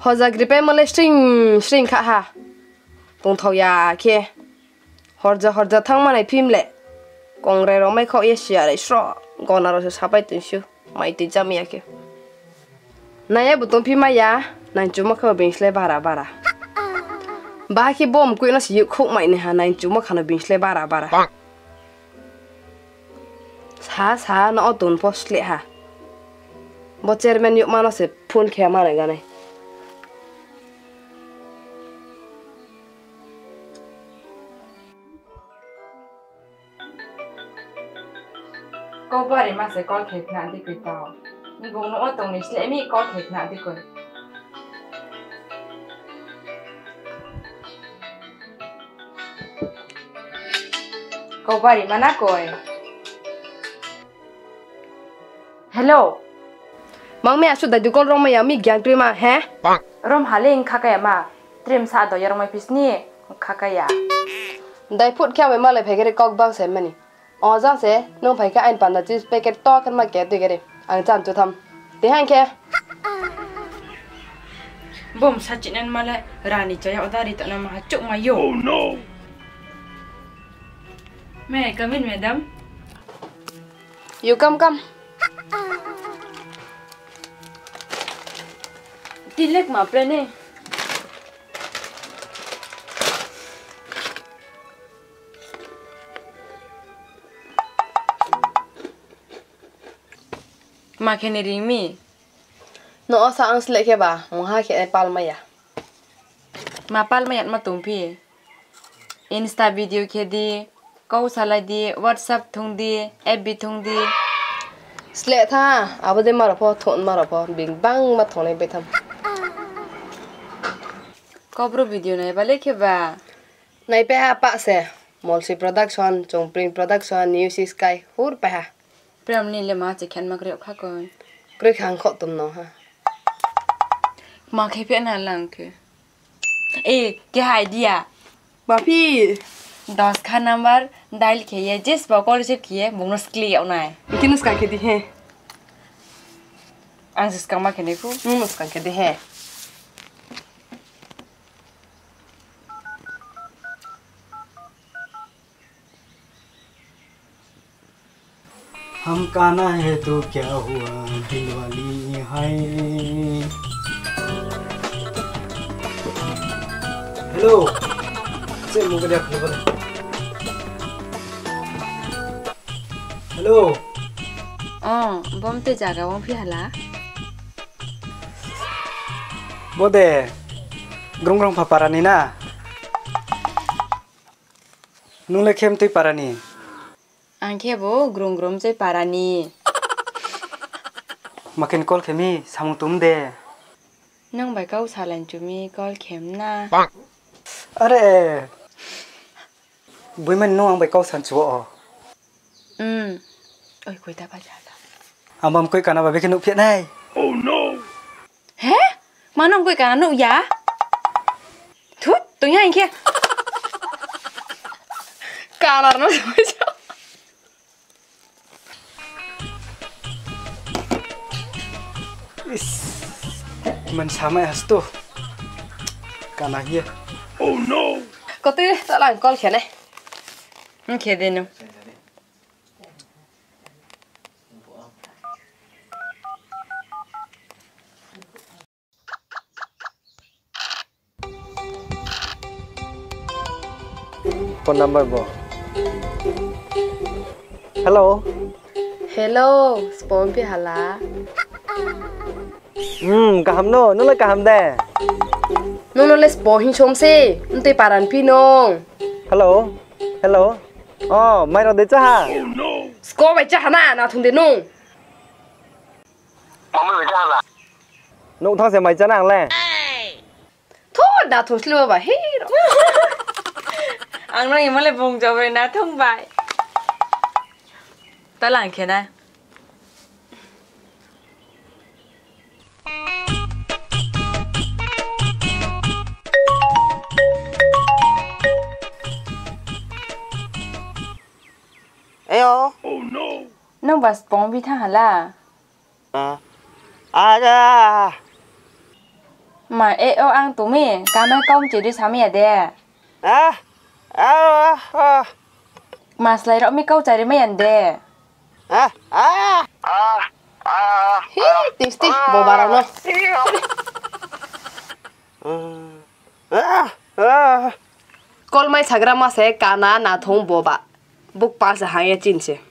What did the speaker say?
Hoza gripe male string kha ha. Tong thau ya ke. Horja thang manai phimle. Kongre ro mai kho ye sia re sro. Gona ro sabai tin shu. Mai ti jam ya ke. Naya buton phima ya. Nan chuma kha binsle bara. Ba ki bom ku na si khok mai ne ha nan chuma khana binsle bara. Sa na otun post le ha. Bo chairman yuk mana se phone khe mane ga nai. Cô bari mà sẽ có thể nạn đi quỳ tàu. Nhưng cũng nó tổng này sẽ mi có thể nạn đi quỳ. Cô bari mà nát coi. Hello. Mang me asu da du kon rom ya mi gyang tri ma he. Rom haling khakaya ma. Trim sa do yarong mai pisni khakaya. Dai put kya we ma le phege kok bang se mani. Ozang se nong phai ka ain pan da chi packet to kan ma ke tu gere. Ang chan chu tham. Te hang ke. Bom sachinan mala rani chaya odari ta nama hachuk ma yo. Oh no. May I come in, madam? You come. Tilek ma plane. Ma can you ring me? No asa ang slek ke ba. Mo ha ke pal ma ya. Ma pal ma yat ma tumpi. Insta video ke di, kau salah di, WhatsApp thong di, FB thong di. Slek tha, abu de mara pho thon mara pho bing bang ma thone be tham. Kau video nai balik ke ba? Nai pe ha pa se. Multi production, Chongpring production, New Sky, hur pe ha. Pram ni le ma che khan mak reu kha kon. Kre khang kho tum no ha. Ma khe pe na lang ke. Ke hai dia. Ba phi 10 का number dial किए जिस बकौल से किए bonus clear होना है लेकिन उसका के दी है आज इसका मां के देखो उसका के दी है हम काना है तो क्या हुआ दिल वाली हाय हेलो से मुझे देख लो हेलो बम ते जागा वं फिर हला बोदे ग्रंग पापारानी ना नुले खेम तुई पारानी आंखे वो ग्रोम से पारानी मकिन कॉल खेमी सामु तुम दे नंग बाय काउ सालन चुमी कॉल खेम ना अरे बुई मन नो आं बाय काउ सान छुओ ओय कोई ता बाजाला आमम कोई काना बाबे के नु फिet नाय ओह नो हे मानम कोई काना नु या थुत तो यहाँ क्या काना नो मन सामै हस्तो काना हिया oh no có tư ta làm con khỉ này खेल देनु phone number bo hello spawn pi hala kaham no nula kaham de no les spawn hin chom se nte paran pi nong hello oh mai ro de cha ha score bai cha na na thung de nong mai cha la nong thong se mai cha nang le thôi đã thung slu ba hi ang nang imale bong cho về na thông bài ta làm kia này Ayo. Oh no. Nông bà spawn vi thang hả la À ra. mà ê ô ăn tụi mi cá mấy công chỉ đi sao mi à đê mà lấy rõ mi câu chạy đi mấy anh đê hi ting sti bo bara no kol mai chagra ma se kana na thong bo ba buk pa sa ha ye chin che